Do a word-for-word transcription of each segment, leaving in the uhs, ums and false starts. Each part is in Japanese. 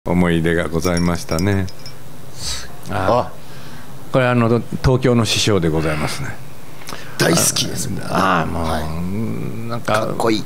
思い出がございましたね。 あ、 これあの東京の師匠でございますね。 大好きですね。 ああもう、はい、なんかかっこいい。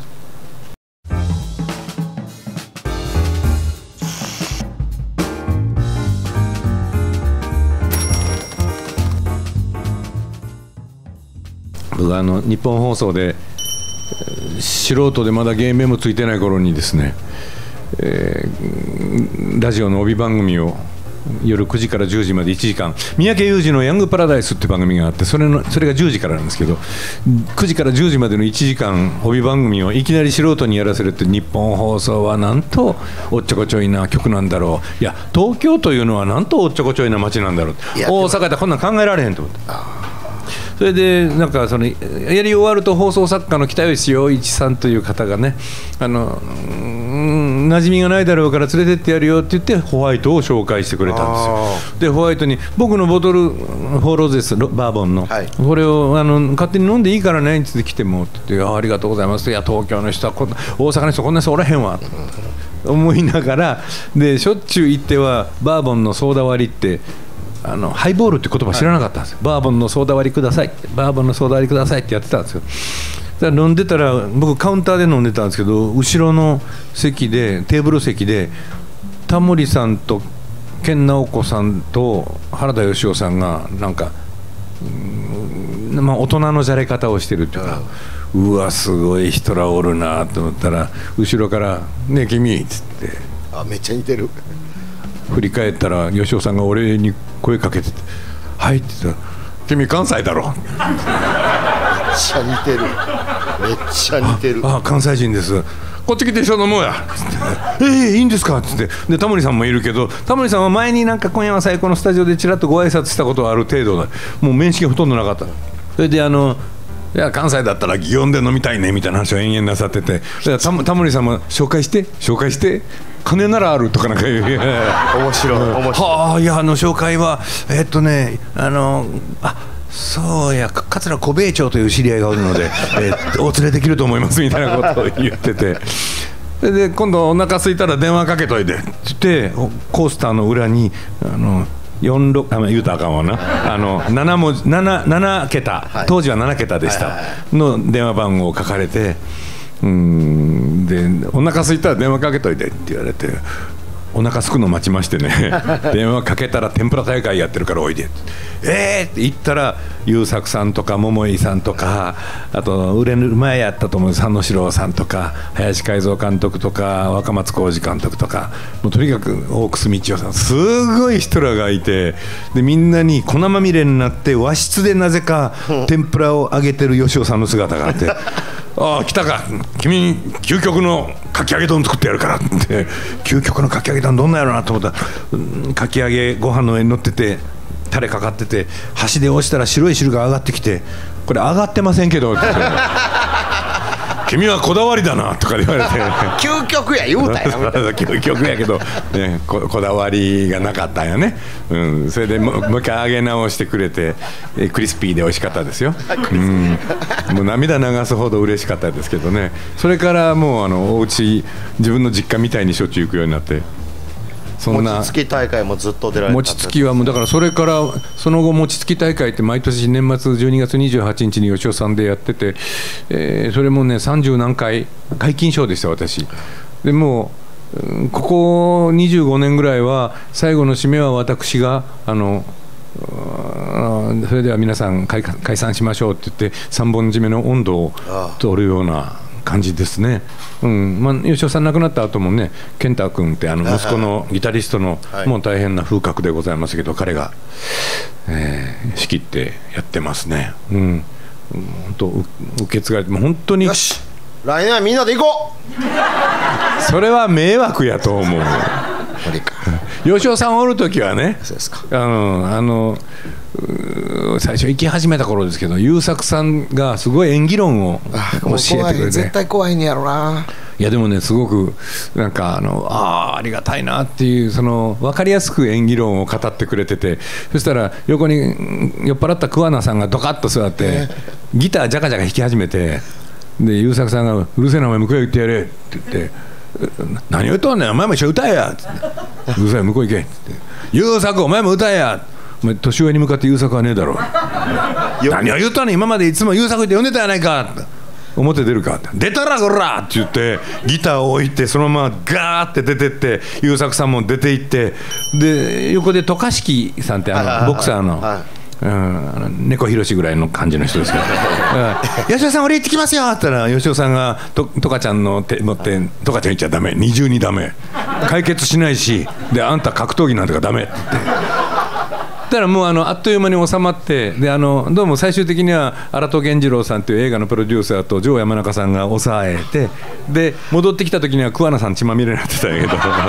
僕はあの日本放送で素人でまだ芸名もついてない頃にですね、えー、ラジオの帯番組を夜くじからじゅうじまでいちじかん、三宅裕司のヤングパラダイスって番組があって、それのそれがじゅうじからなんですけど、くじからじゅうじまでのいちじかん帯番組をいきなり素人にやらせるって、日本放送はなんとおっちょこちょいな局なんだろう、いや東京というのはなんとおっちょこちょいな街なんだろう、大阪でこんなん考えられへんと思って。それでなんかそのやり終わると、放送作家の北吉陽一さんという方がね、あの馴染みがないだろうから連れてってやるよって言ってホワイトを紹介してくれたんですよ。でホワイトに僕のボトルフォーローゼスバーボンの、はい、これをあの勝手に飲んでいいからねって言って来てもって言って、 あ, ありがとうございます、いや東京の人はこんな、大阪の人こんな人おらへんわと思いながら、でしょっちゅう行ってはバーボンのソーダ割りってあのハイボールって言葉知らなかったんですよ、はい、バーボンのソーダ割りください、バーボンのソーダ割りくださいってやってたんですよ。だから飲んでたら、僕カウンターで飲んでたんですけど、後ろの席でテーブル席でタモリさんと研ナオコさんと原田芳雄さんがなんか、まあ、大人のじゃれ方をしてるっていうか、うわすごい人らおるなと思ったら、後ろから「ねえ君」っつって、 あめっちゃ似てる。 振り返ったら芳雄さんが俺に声かけてて「はい」って言ったら「君関西だろ」 めっちゃ似てる、めっちゃ似てる。 ああ関西人です、こっち来て一緒飲もうやっつって「ええいいんですか」っつって、でタモリさんもいるけど、タモリさんは前になんか「今夜は最高」のスタジオでちらっとご挨拶したことはある程度だ、もう面識がほとんどなかった。それであのいや関西だったら祇園で飲みたいねみたいな話を延々なさってて、タモ、タモリさんも紹介して紹介して金ならあるとかなんか言う面白い面白い。 はあ、いやあの紹介はえっとねあのあそうや桂小兵衛長という知り合いがおるので、えー、お連れできると思いますみたいなことを言ってて、それで今度お腹空いたら電話かけといてって言って、コースターの裏にあのよんじゅうろくあ言うたらあかんわな、あの 7, 文字 7, 7桁、はい、当時はななけたでした、はいはいはい、の電話番号を書かれて、うーんでお腹空いたら電話かけといてって言われて、お腹すくの待ちましてね電話かけたら天ぷら大会やってるからおいでって、えーって言ったら優作さんとか桃井さんとか、あと売れる前やったと思う佐野史郎さんとか林海蔵監督とか若松浩二監督とか、もうとにかく大楠道夫さん、すごい人らがいて、でみんなに粉まみれになって和室でなぜか天ぷらを揚げてる吉尾さんの姿があってああ来たか君、究極のかき揚げ丼作ってやるからって、究極のかき揚げ丼どんなやろうなと思ったら、うん、かき揚げご飯の上に乗っててタレかかってて、箸で押したら白い汁が上がってきて、これ上がってませんけどって君はこだわりだなとか言われて究極や言うたや究極やけど、ね、こ, こだわりがなかったんやね、うん、それでもう一回揚げ直してくれて、えクリスピーで美味しかったですよ、うん、もう涙流すほど嬉しかったですけどね。それからもうあのお家自分の実家みたいにしょっちゅう行くようになって、そんな餅つき大会もずっと出られた。 餅つきはもうだから、それからその後餅つき大会って毎年年末じゅうにがつにじゅうはちにちに吉尾さんでやってて、えー、それもねさんじゅう何回皆勤賞でした私で。もうここにじゅうごねんぐらいは最後の締めは私があのそれでは皆さん 解, 解散しましょうって言ってさんぼん締めの温度を取るような感じですね。うんまあ、吉尾さん亡くなった後もね、健太君ってあの息子のギタリストの、はい、もう大変な風格でございますけど、彼が、えー、仕切ってやってますね。うん、本当受け継がれて、もう本当に。 よし、来年はみんなで行こう。それは迷惑やと思う。吉尾さんおる時はね、 そうですか、 あのあの最初行き始めた頃ですけど、優作さんがすごい演技論を教えてくれて、 絶対怖いんやろな。 いやでもね、すごくなんかあのああありがたいなっていう、その分かりやすく演技論を語ってくれてて、そしたら横に酔っ払った桑名さんがドカッと座ってギタージャカジャカ弾き始めて、で優作さんが「うるせえなお前向こうへ行ってやれ」って言って何を言っとんねん、お前も一緒に歌えやっつって、うるさい向こう行けって優作お前も歌えや、お前年上に向かって優作はねえだろ何を言っとんねん、今までいつも優作って呼んでたやないかって、表出るかって出たらこらって言ってギターを置いてそのままガーって出てって優作さんも出て行って、で横で渡嘉敷さんってあのボクサーの、うん、猫ひろしぐらいの感じの人ですけど吉尾さん俺行ってきますよって言ったら吉尾さんがととかちゃんの手持ってとかちゃん行っちゃダメ、二重にダメ、解決しないし、であんた格闘技なんとかダメって言ってだからもうあのあっという間に収まって、であのどうも最終的には荒戸源次郎さんという映画のプロデューサーと城山中さんが抑えて、で戻ってきた時には桑名さん血まみれになってたんやけ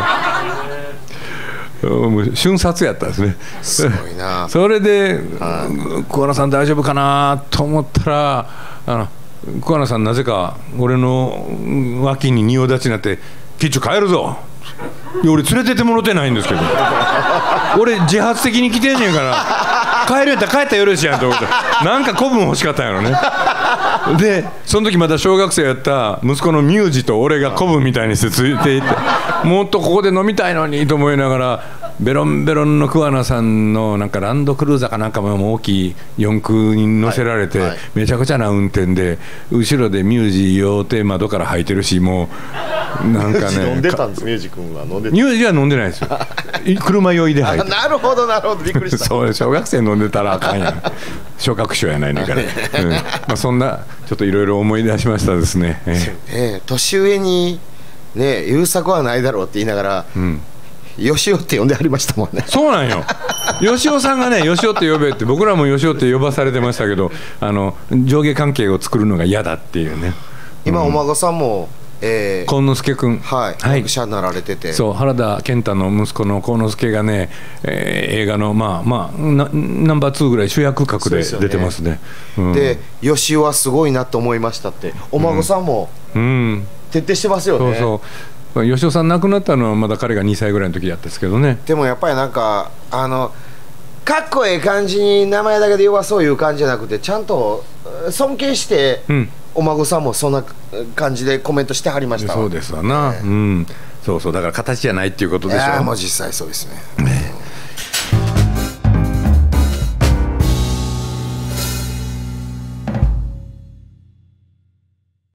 どもう瞬殺やったんですね。 すごいな。 それで桑名さん大丈夫かなと思ったら、あの桑名さんなぜか俺の脇に仁王立ちになって「キッチュ帰るぞ」いや俺連れてってもろてないんですけど俺自発的に来てんねんから帰るやったら帰ったらよろしいやんと思ってなんか古文欲しかったんやろね。でその時まだ小学生やった息子のミュージと俺が古文みたいにしてついていってもっとここで飲みたいのにと思いながら、ベロンベロンの桑名さんのなんかランドクルーザーかなんかも大きい四駆に乗せられて、はいはい、めちゃくちゃな運転で後ろでミュージ用手窓から入ってるし、もうなんかね飲んでたんです。ミュージ君は飲んでた。 ミュージは飲んでないですよ車酔いで入ってなるほどなるほど、びっくりしたそう小学生飲んでたらあかんやん小学生やないねんから、うんまあ、そんなちょっといろいろ思い出しましたですね、えーえー、年上にね優作はないだろうって言いながら、うん吉尾って呼んでありましたもんね。 そうなんよ吉尾さんがね吉尾って呼べって僕らも吉尾って呼ばされてましたけど、あの上下関係を作るのが嫌だっていうね。 今、うん、お孫さんもえー、幸之助君、 はい、はい、役者になられてて、 そう原田健太の息子の幸之助がね、えー、映画のまあまあナンバーツーぐらい主役格で出てますね。 で吉尾はすごいなと思いましたって、お孫さんも徹底してますよね。うんうん、そうそう吉尾さん亡くなったのはまだ彼がにさいぐらいの時だったんですけどね。 でもやっぱりなんかあのかっこええ感じに名前だけで弱そういう感じじゃなくて、ちゃんと尊敬して、うん、お孫さんもそんな感じでコメントしてはりましたわ。 そうですわな、ね、うん、そうそうだから形じゃないっていうことでしょ。いやもう実際そうですね。